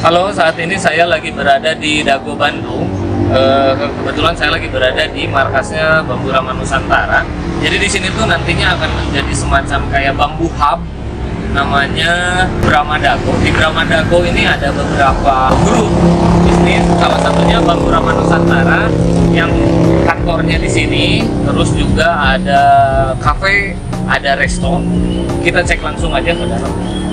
Halo, saat ini saya lagi berada di Dago, Bandung. Kebetulan saya lagi berada di markasnya Bambu Ramah Nusantara. Jadi di sini tuh nantinya akan menjadi semacam kayak bambu hub, namanya Brahma Dago. Di Brahma Dago ini ada beberapa grup bisnis, salah satunya Bambu Ramah Nusantara yang kantornya di sini. Terus juga ada kafe, ada resto. Kita cek langsung aja ke dalam.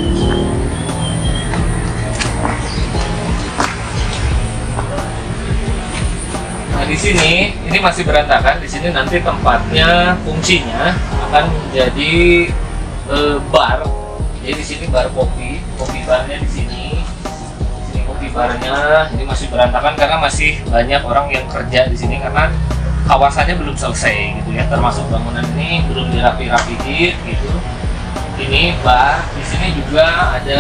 Nah, di sini ini masih berantakan. Di sini nanti tempatnya, fungsinya akan menjadi bar. Jadi di sini bar kopi barnya di sini. Di sini kopi barnya. Ini masih berantakan karena masih banyak orang yang kerja di sini karena kawasannya belum selesai gitu ya. Termasuk bangunan ini belum dirapi-rapiin gitu. Ini bar. Di sini juga ada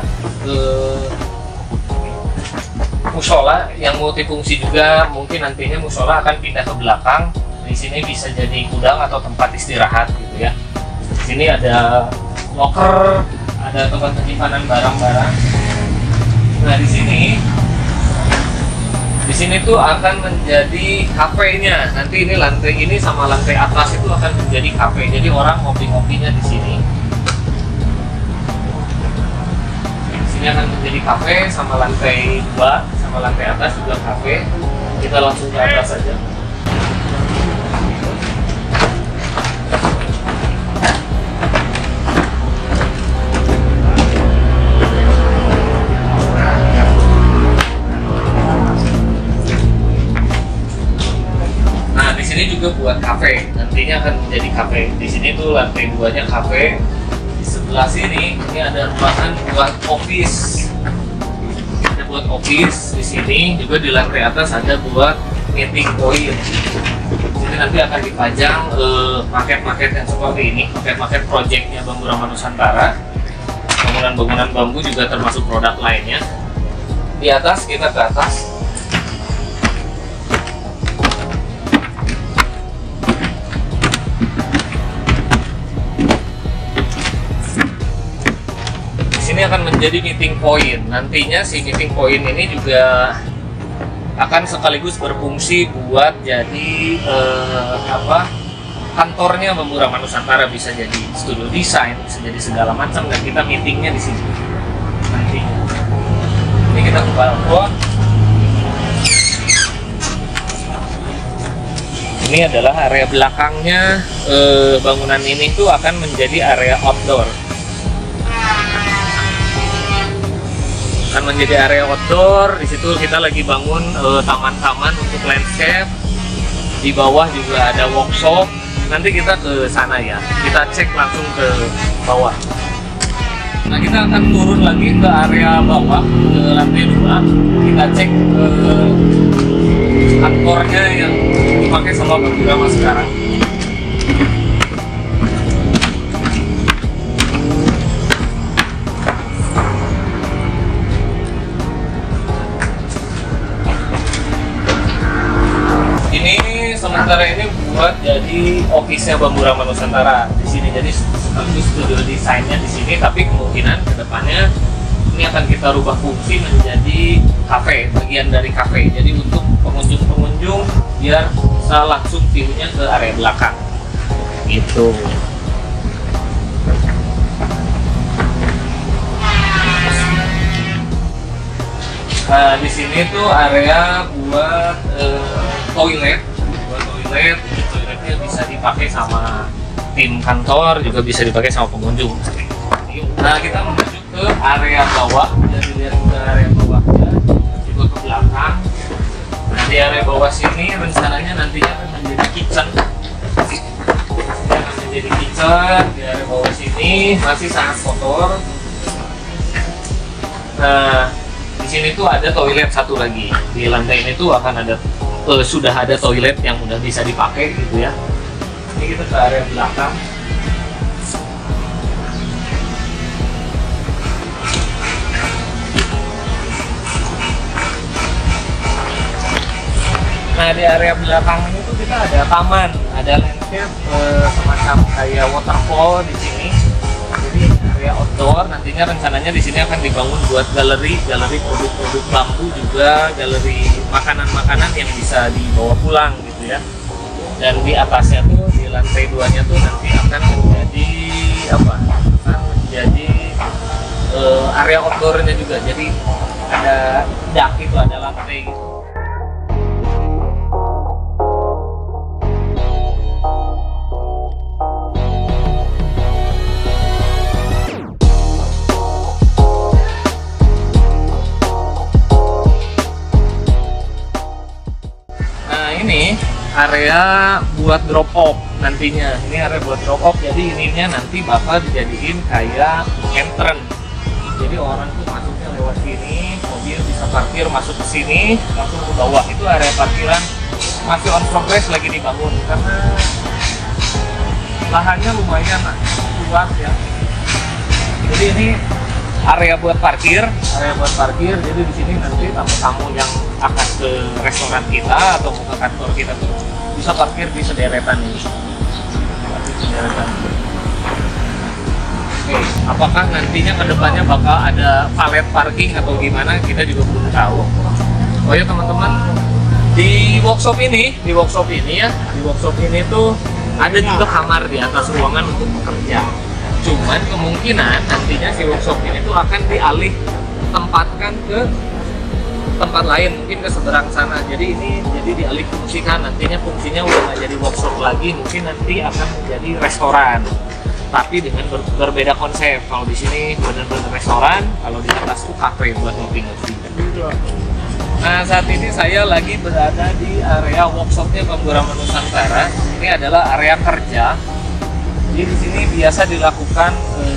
musola yang multifungsi juga. Mungkin nantinya musola akan pindah ke belakang. Di sini bisa jadi gudang atau tempat istirahat gitu ya. Di sini ada locker, ada tempat penyimpanan barang-barang. Nah, di sini tuh akan menjadi kafenya. Nanti ini lantai ini sama lantai atas itu akan menjadi kafe. Jadi orang ngopi-ngopinya di sini. Ini akan menjadi kafe sama lantai 2, sama lantai atas juga kafe. Kita langsung ke atas saja. Nah, di sini juga buat kafe. Nantinya akan menjadi kafe. Di sini tuh lantai 2-nya kafe. Di sebelah sini ini ada ruangan buat office. Ada buat office di sini, juga di lantai atas ada buat meeting point. Di sini nanti akan dipajang paket-paket yang seperti ini, paket-paket projectnya Bambu Ramah Nusantara. Bangunan-bangunan bambu juga termasuk produk lainnya. Di atas, kita ke atas. Ini akan menjadi meeting point. Nantinya si meeting point ini juga akan sekaligus berfungsi buat jadi kantornya Bambu Ramah Nusantara. Bisa jadi studio desain, bisa jadi segala macam, dan kita meetingnya di sini nantinya. Ini kita ke balkon. Ini adalah area belakangnya. Bangunan ini tuh akan menjadi area outdoor. Akan menjadi area outdoor. Di situ kita lagi bangun taman-taman untuk landscape. Di bawah juga ada workshop. Nanti kita ke sana ya. Kita cek langsung ke bawah. Nah, kita akan turun lagi ke area bawah, ke lantai 2. Kita cek kantornya yang dipakai sama Bambu Ramah sekarang. Sementara ini buat jadi office-nya Bambu Ramah Nusantara di sini. Jadi sekaligus studio desainnya di sini, tapi kemungkinan kedepannya ini akan kita rubah fungsi menjadi kafe, bagian dari kafe. Jadi untuk pengunjung-pengunjung biar bisa langsung view-nya ke area belakang. Gitu. Nah, di sini tuh area buat toiletnya bisa dipakai sama tim kantor, juga bisa dipakai sama pengunjung. Nah, kita menuju ke area bawah. Jadi lihat ke area bawahnya, juga ke belakang. Nah, di area bawah sini rencananya nantinya akan menjadi kitchen. Ini akan menjadi kitchen. Di area bawah sini masih sangat kotor. Nah, di sini tuh ada toilet satu lagi. Di lantai ini tuh akan ada sudah ada toilet yang udah bisa dipakai gitu ya. Ini kita ke area belakang. Nah, di area belakang ini tuh kita ada taman, ada landscape semacam kayak waterfall di sini. Jadi area outdoor. Nantinya rencananya di sini akan dibangun buat galeri produk-produk bambu, juga galeri makanan-makanan yang bisa dibawa pulang gitu ya. Dan di atasnya tuh, di lantai 2-nya tuh nanti akan menjadi apa? Akan menjadi area outdoornya juga. Jadi ada dak itu, ada lantai gitu. Ini area buat drop off nantinya. Ini area buat drop off, jadi ininya nanti bakal dijadiin kayak entrance. Jadi orang tuh masuknya lewat sini, mobil bisa parkir masuk ke sini langsung ke bawah. Itu area parkiran masih on progress, lagi dibangun karena lahannya lumayan luas ya. Jadi ini area buat parkir, jadi di sini nanti tamu-tamu yang akan ke restoran kita atau ke kantor kita tuh bisa parkir di sederetan ini. Oke, apakah nantinya kedepannya bakal ada valet parking atau gimana, kita juga belum tahu. Oh ya teman-teman, di workshop ini tuh ada juga kamar di atas ruangan untuk bekerja. Cuman kemungkinan nantinya si workshop ini tuh akan dialih tempatkan ke tempat lain, mungkin ke seberang sana. Jadi ini dialih fungsikan, nantinya fungsinya udah nggak jadi workshop lagi, mungkin nanti akan menjadi restoran. Tapi dengan berbeda konsep. Kalau di sini benar-benar restoran, kalau di atas tuh kafe buat ngopi-ngopi. Nah, saat ini saya lagi berada di area workshopnya Bambu Rama Nusantara. Ini adalah area kerja. Jadi di sini biasa dilakukan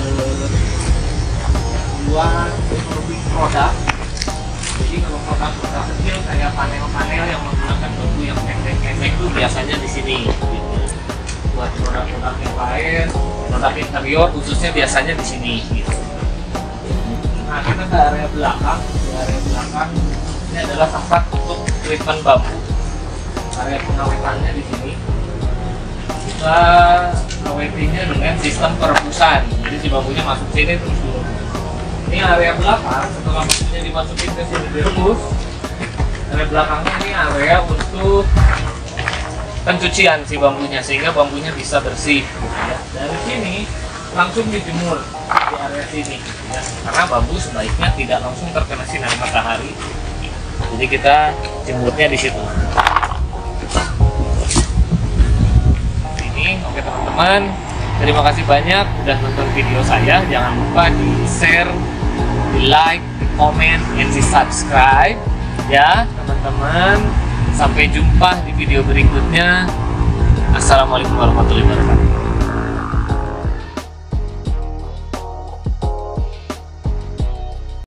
buat produk. Jadi kalau produk kecil kayak panel-panel yang menggunakan bambu yang pendek-pendek itu biasanya di sini. Gitu. Buat produk-produk yang lain, produk interior khususnya biasanya di sini. Gitu. Nah, kita ke area belakang. Di area belakang ini adalah tempat untuk treatment bambu. Area pengawetannya di sini. Kita ngawetinya dengan sistem perebusan. Jadi si bambunya masuk sini terus dulu. Ini area belakang, setelah bambunya dimasukin ke sini direbus. Area belakangnya ini area untuk pencucian si bambunya, sehingga bambunya bisa bersih. Ya. Dari sini langsung dijemur di area sini. Ya. Karena bambu sebaiknya tidak langsung terkena sinar matahari. Jadi kita jemurnya di situ. Oke teman-teman, terima kasih banyak udah nonton video saya. Jangan lupa di share, di like, di komen, dan di subscribe ya teman-teman. Sampai jumpa di video berikutnya. Assalamualaikum warahmatullahi wabarakatuh.